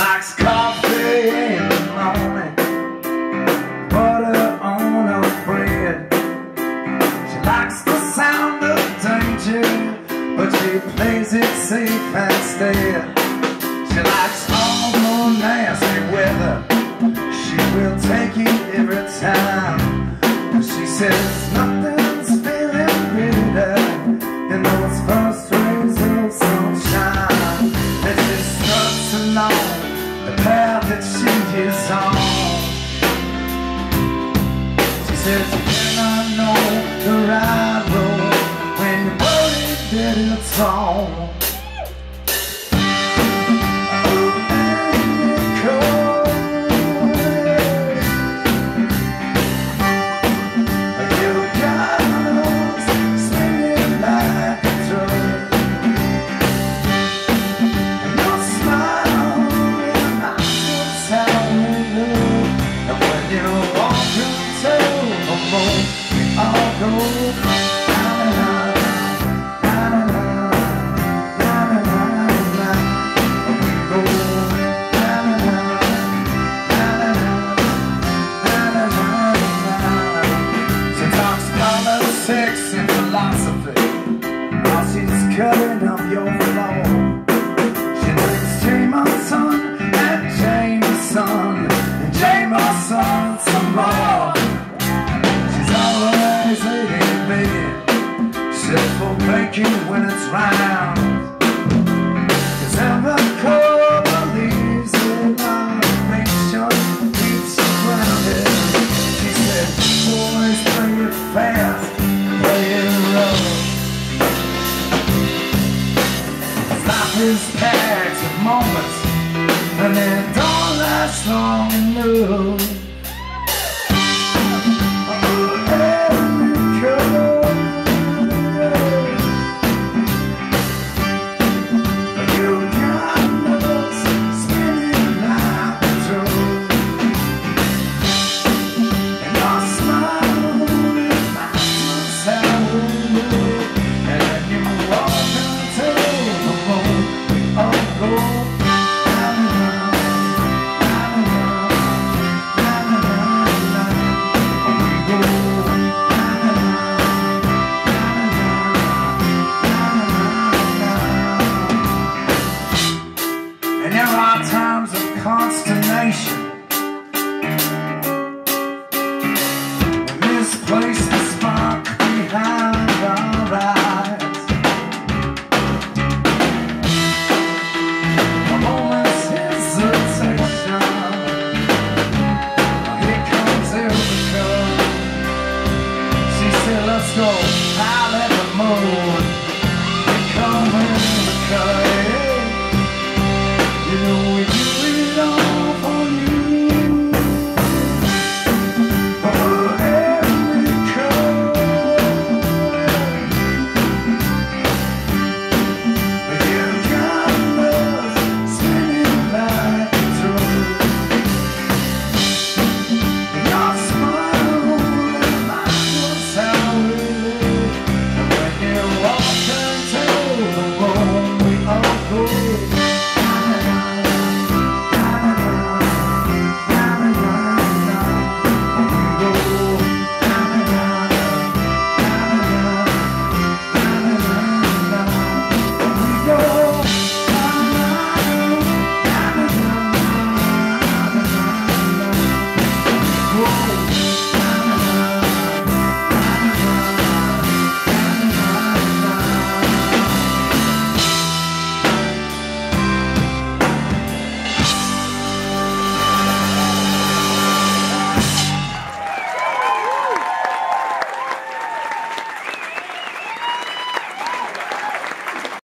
likes coffee in the morning, butter on her bread. She likes the sound of danger, but she plays it safe instead. She likes all the nasty weather, she will take it every time. She says nothing's feeling better than those first rays of sunshine. And she struts along the path that she is on. She says you cannot know the right road when you're worried that it's wrong. Cutting up your floor. She drinks Jameson and Jameson and Jameson some more. She's always eating bacon, except for bacon when it's round. 'Cause every cold leaves in moderation keeps you grounded. She said, boys, play it fast, play it rough. Life is packed with moments, and they don't last long enough.